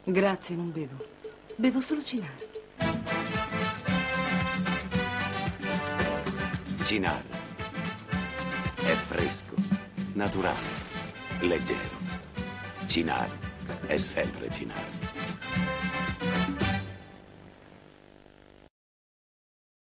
Grazie, non bevo. Bevo solo Cynar. Cynar è fresco, naturale, leggero. Cynar è sempre Cynar.